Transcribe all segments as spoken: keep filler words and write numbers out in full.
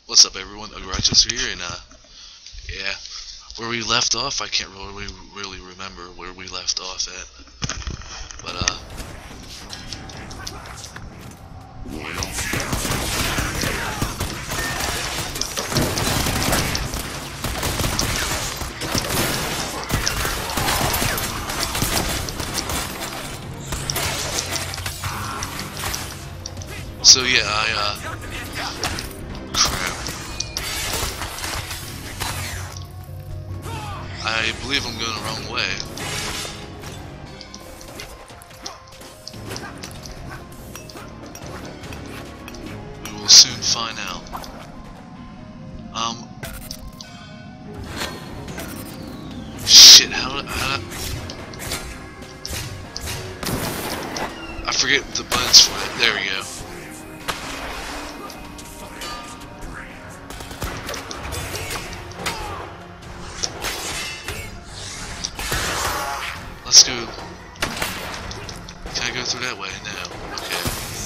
What's up, everyone? Agrighteous here, and uh, yeah, where we left off, I can't really really remember where we left off at, but uh, so yeah, I uh, crap. I believe I'm going the wrong way. We will soon find out. Um. Shit, how, how I forget the buttons for it. There we go. Let's go. Can I go through that way? No. Okay.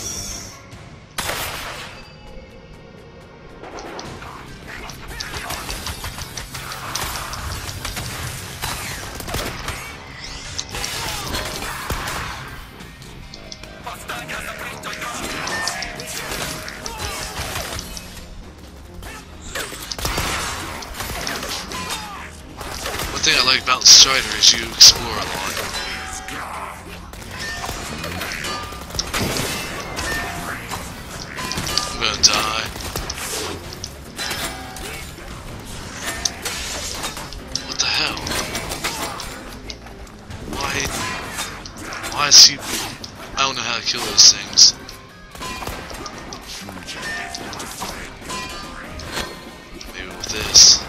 One thing I like about Strider is you explore a lot. I'm gonna die. What the hell? Why? Why is he? I don't know how to kill those things. Maybe with this.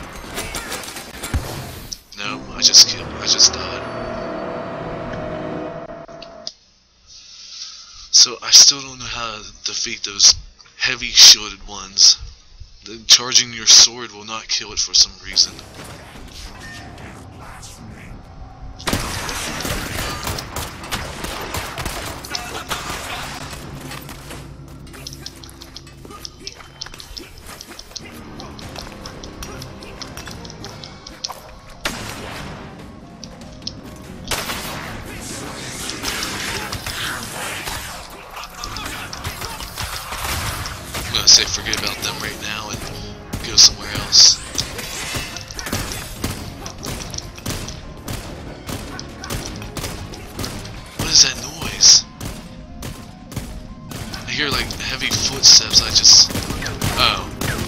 Nope, I just killed. I just died. So I still don't know how to defeat those heavy shielded ones. The charging your sword will not kill it for some reason. I'm gonna say forget about them right now and go somewhere else. What is that noise? I hear like heavy footsteps. I just... Oh.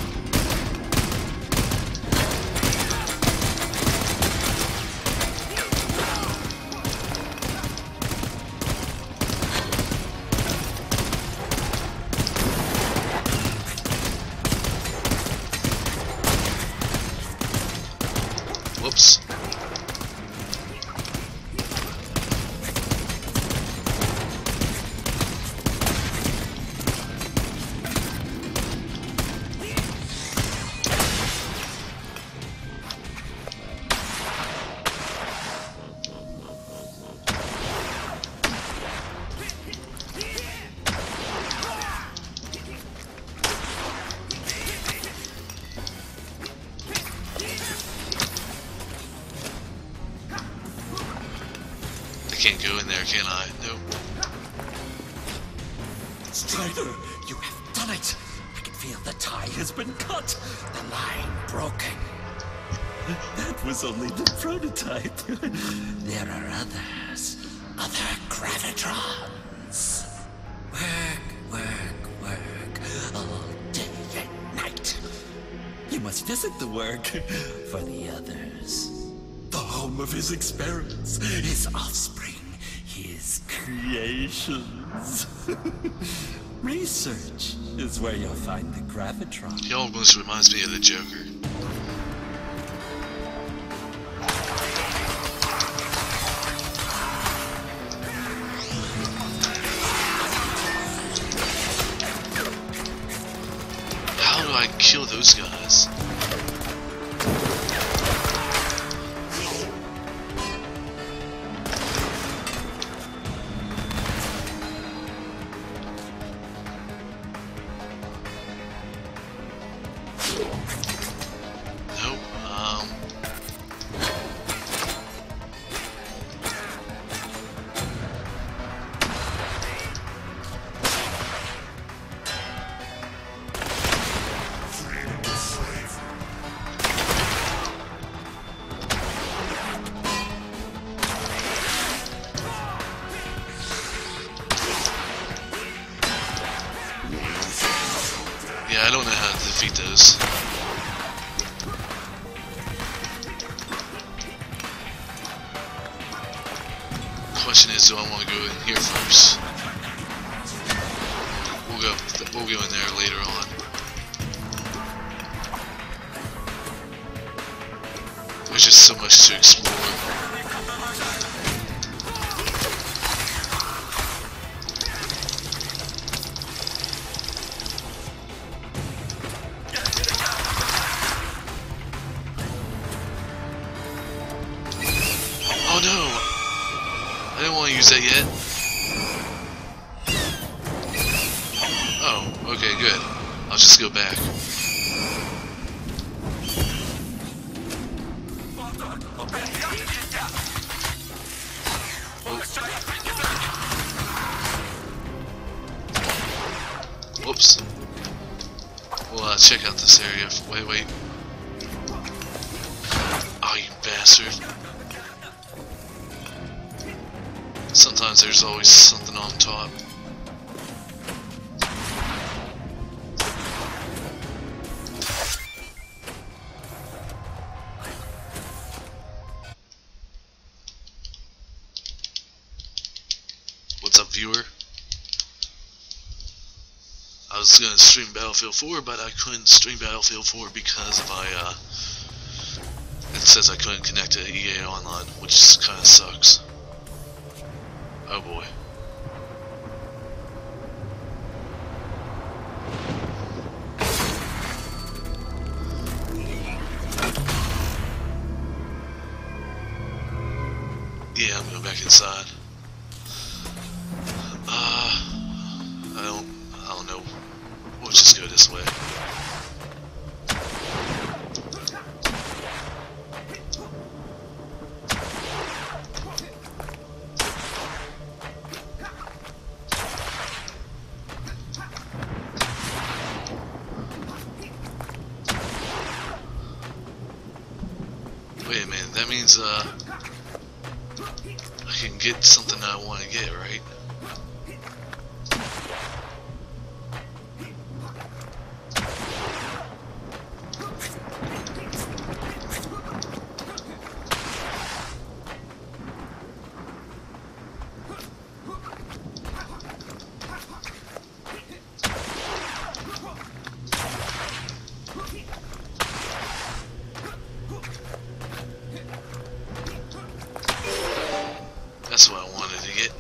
Whoops. I can't go in there, can I? Nope. Strider, you have done it! I can feel the tie has been cut, the line broken. That was only the prototype. There are others, other Gravitrons. Work, work, work, all day and night. You must visit the work for the others. The home of his experiments, his offspring, his creations. Research is where you'll find the Gravitron. He almost reminds me of the Joker. How do I kill those guys? Nope. Um. Yeah, I don't know how to defeat those. Question is, do I want to go in here first? We'll go. We'll go in there later on. There's just so much to explore. Oh no! I didn't want to use that yet. Oh, okay, good. I'll just go back. Oh. Whoops. We'll uh, check out this area. Wait, wait. Oh, you bastard. Sometimes there's always something on top. What's up, viewer? I was gonna stream Battlefield four, but I couldn't stream Battlefield four because of I, uh, it says I couldn't connect to E A Online, which kinda sucks. Oh boy. Yeah, I'm going back inside. Uh, I don't, I don't know. We'll just go this way. Wait a minute, that means, uh, I can get something that I want to get, right? That's what I wanted to get.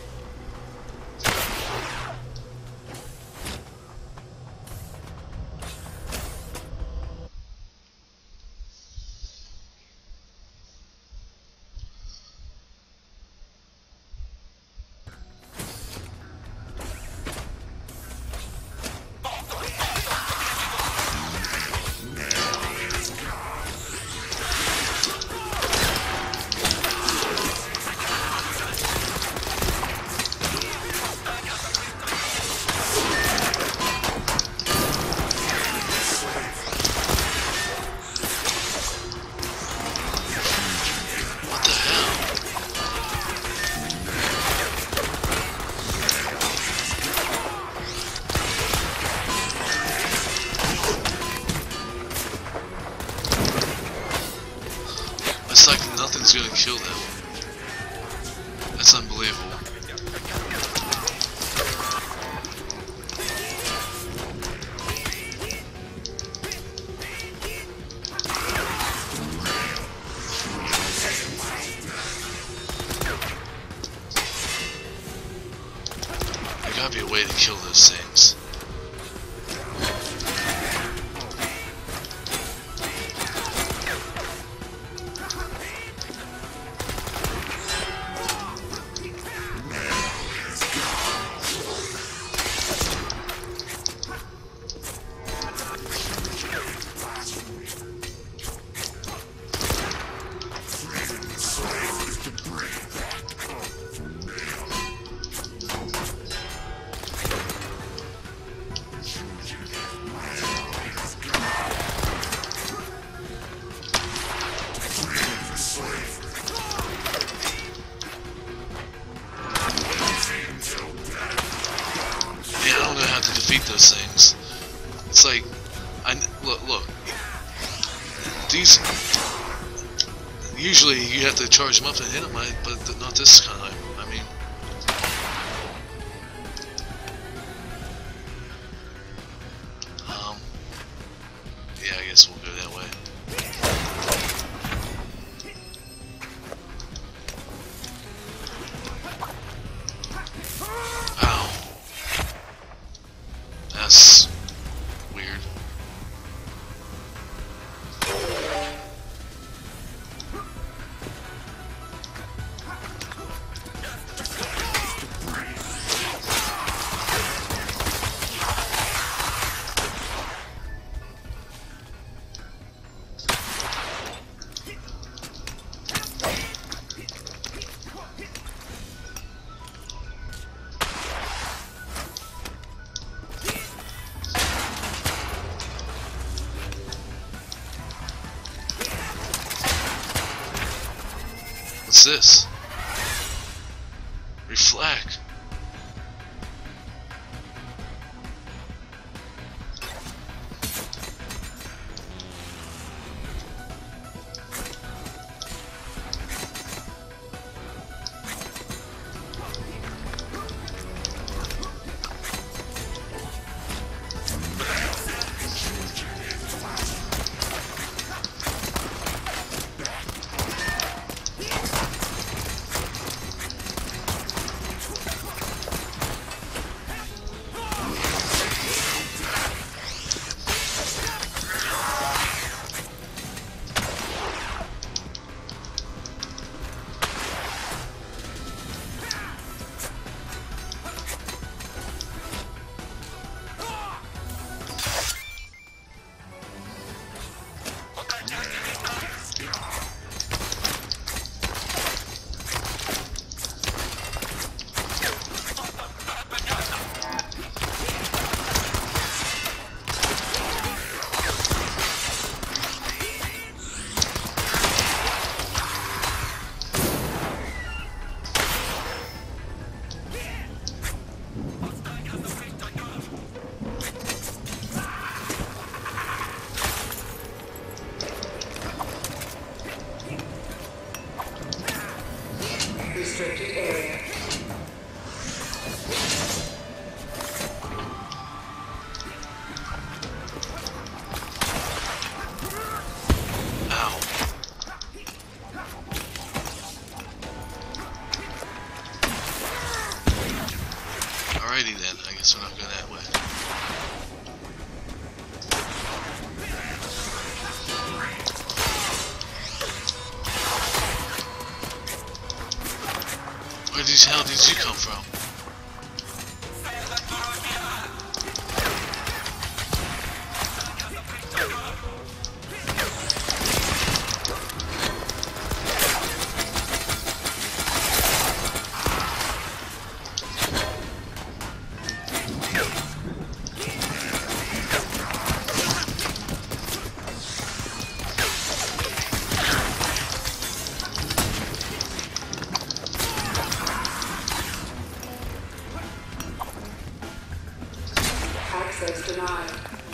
It's like nothing's gonna kill them. That's unbelievable. There gotta be a way to kill those things. defeat those things. It's like, I look, look. These usually you have to charge them up and hit them, but not this time. I mean, um, yeah, I guess we'll go that way. That's weird. What's this? Reflect. Restricted area. Ow. Alrighty then, I guess we're not going that way. Where the hell did you come from? Access denied.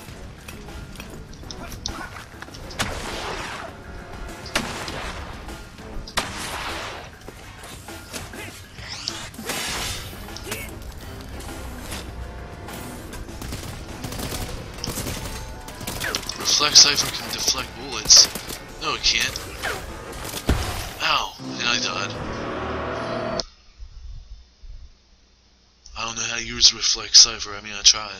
Reflect Cipher can deflect bullets. No, it can't. Ow! And I died. I don't know how to use Reflect Cipher. I mean, I tried.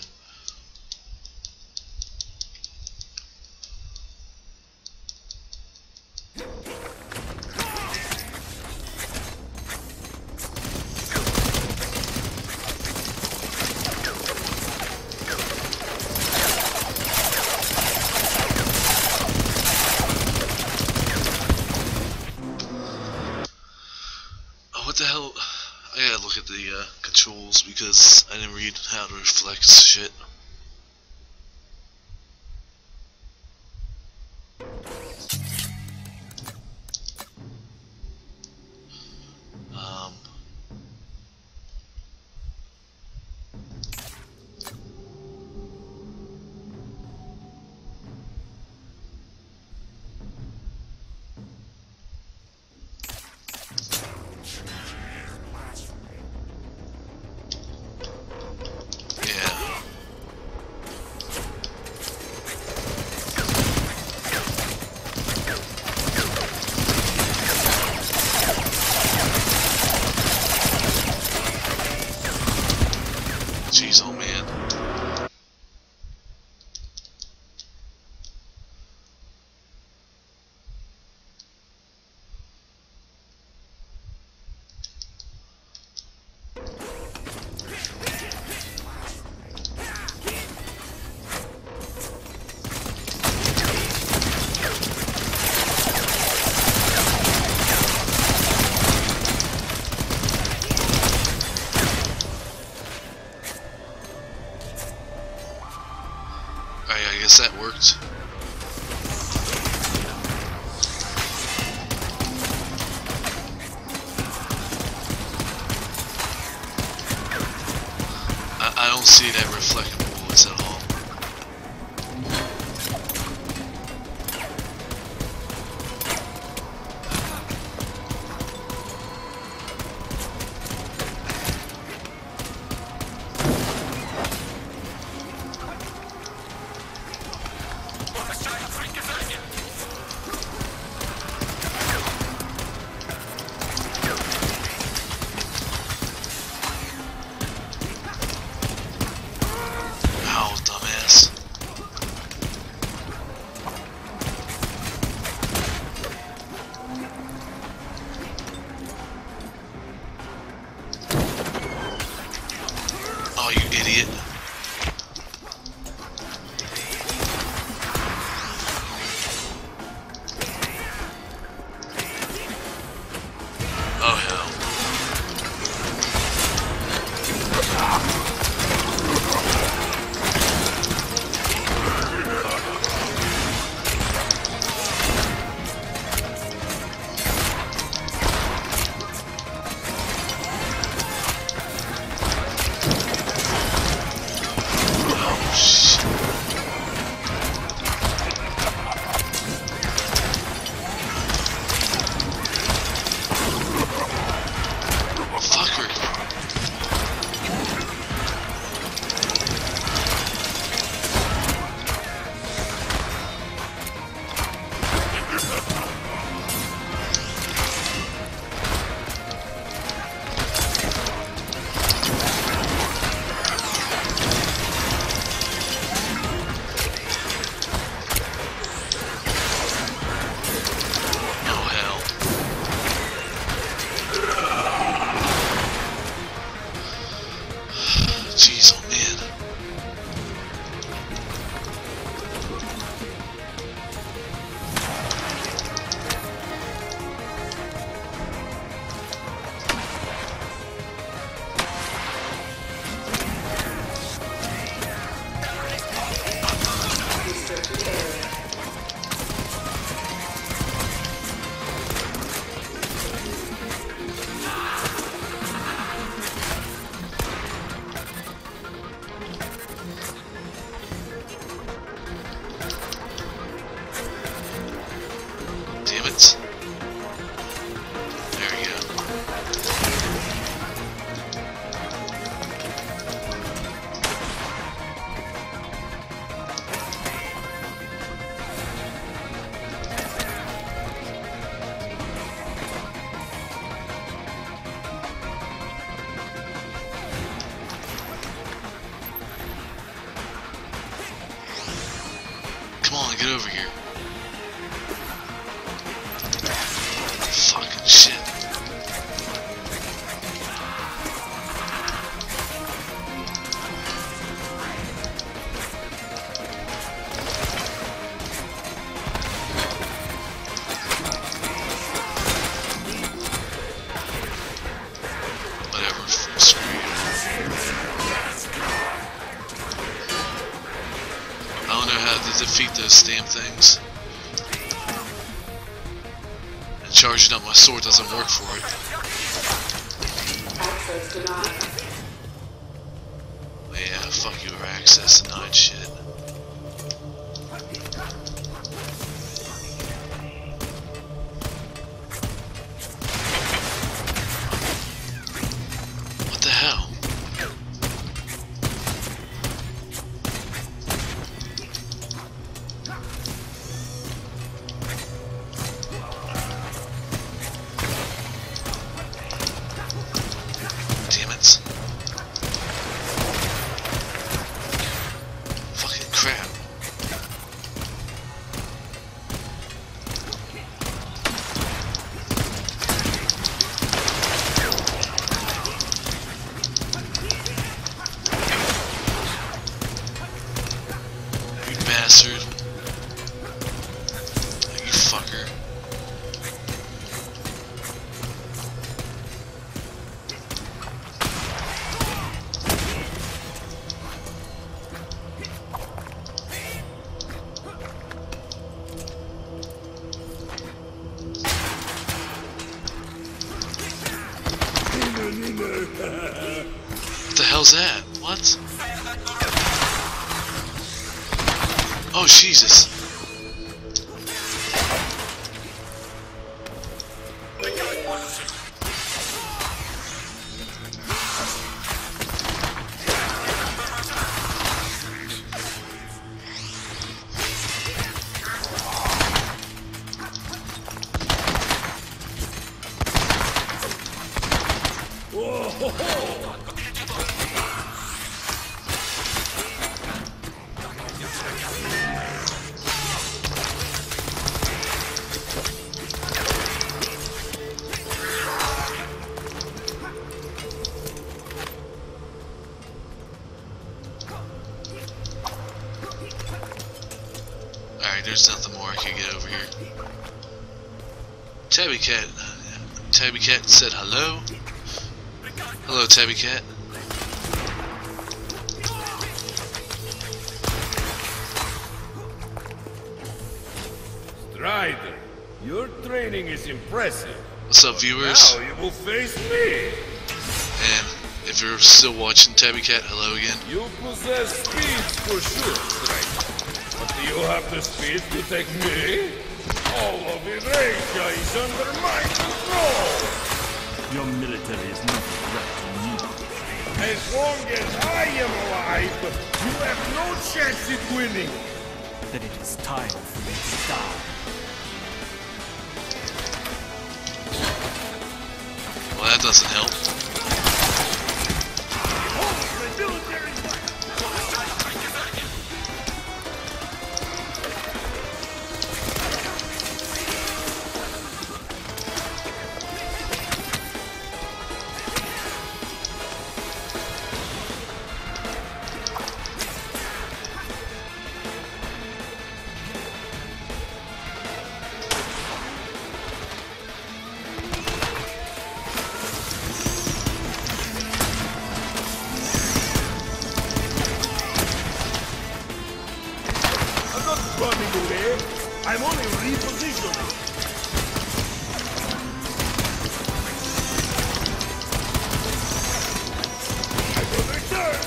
What the hell? I gotta look at the uh, controls because I didn't read how to reflect shit. Um. Alright, I guess that worked. I, I don't see that reflecting bullets at all. Oh, you idiot. Oh, hell. Jeez, oh man. Restricted area. Damn it. There we go. Come on, get over here. Fucking shit. Whatever, screw you. I don't know how to defeat those damn things. And charging up my sword doesn't work for it. Access denied. Yeah, fuck you, or access denied shit. What the hell? Damn it. Fucking crap. You bastard. You fucker. Oh, Jesus. There's nothing more I can get over here. Tabby Cat. Tabby Cat said hello. Hello, Tabby Cat. Strider, your training is impressive. What's up, viewers? Now you will face me. And if you're still watching Tabby Cat, hello again. You possess speed for sure, Strider. But do you have the speed to take me? All of Eurasia is under my control! Your military is not a threat to me. As long as I am alive, you have no chance at winning! Then it is time for me to die. Well, that doesn't help. Oh, the military! I'm only repositioning. I will return.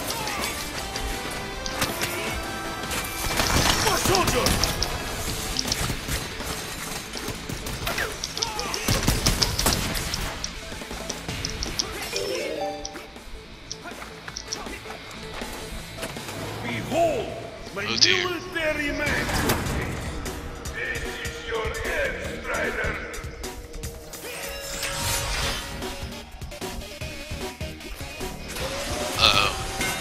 More soldiers. Behold, my Oh, dear. military man. Your end, Strider! Uh-oh.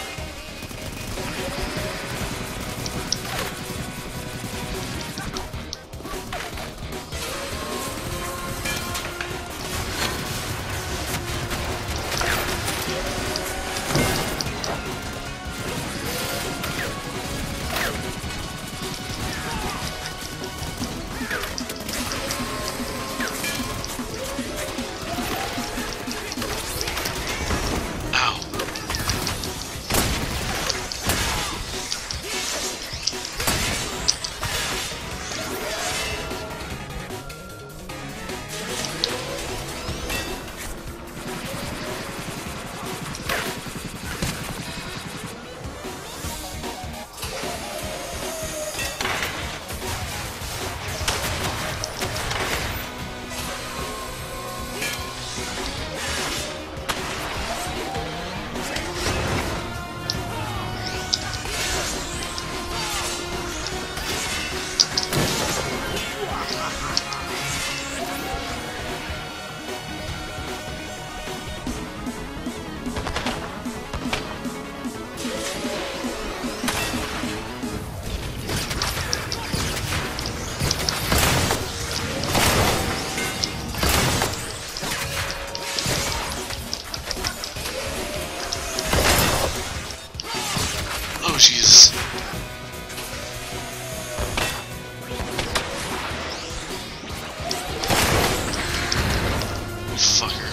Oh, Jesus. You fucker.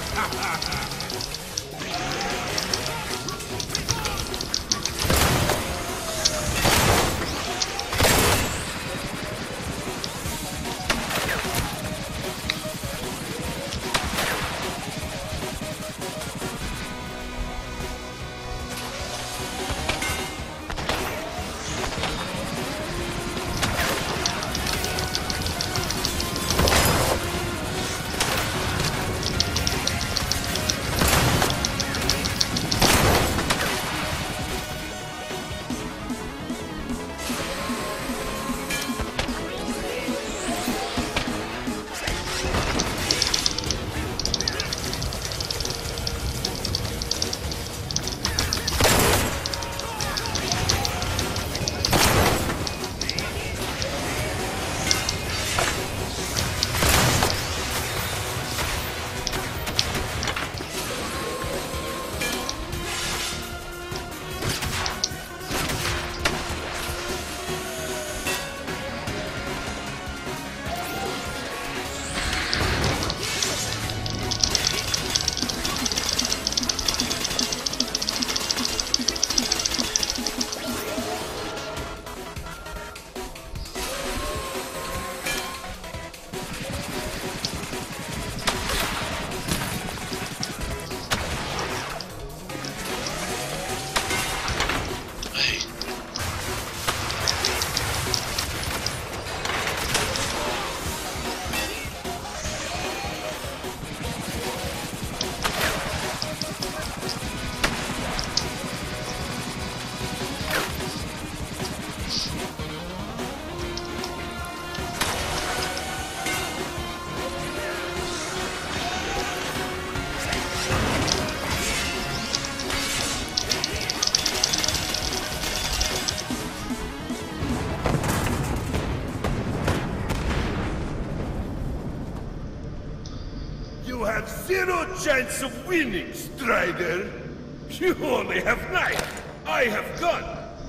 You have zero chance of winning, Strider. You only have knife. I have gun.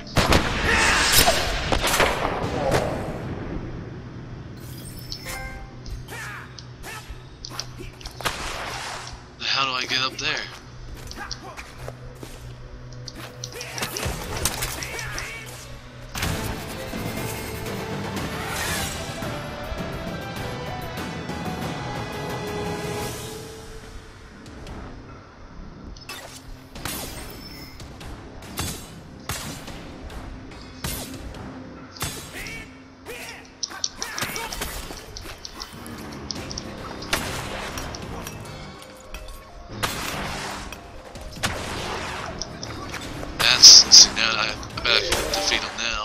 How do I get up there? See, now I, I bet I can defeat him now.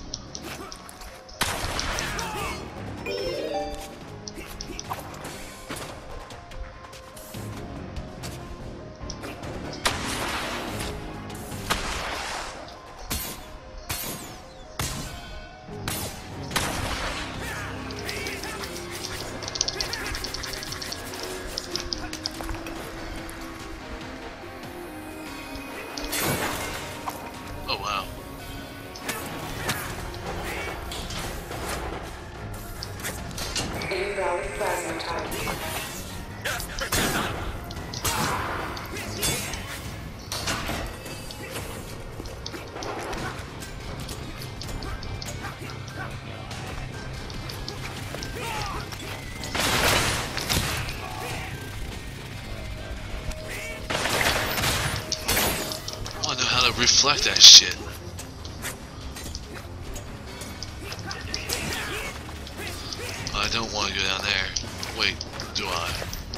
Oh wow. Invalid plasma type. I wanna know how to reflect that shit. I don't want to go down there. Wait, do I?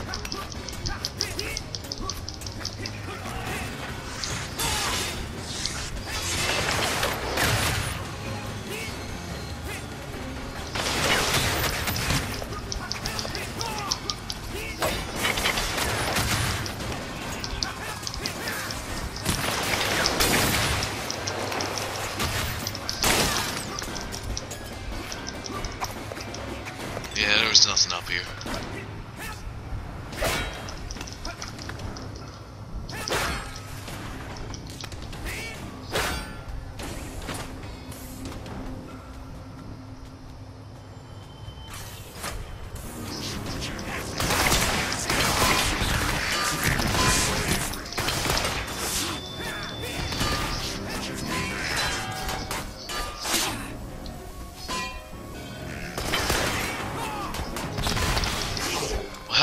Yeah, there was nothing up here.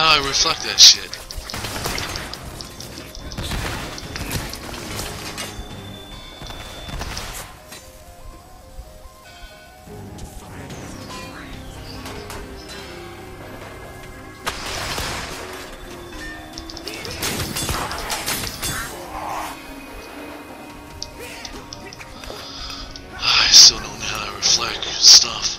how I reflect that shit. I still don't know how to reflect stuff.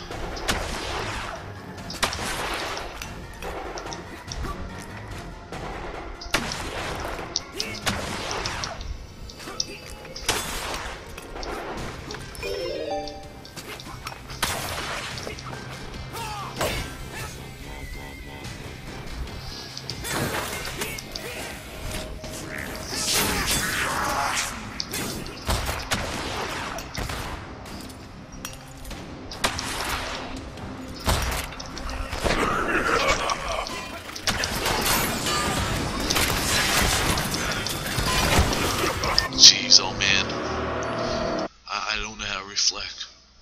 Jeez, oh man. I, I don't know how to reflect.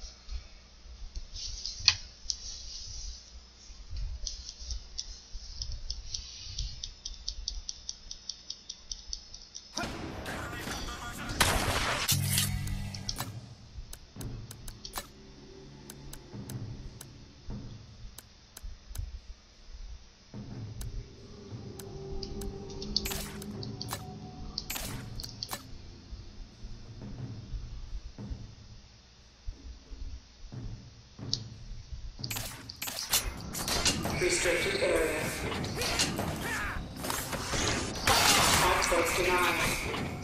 Restricted area. Access denied.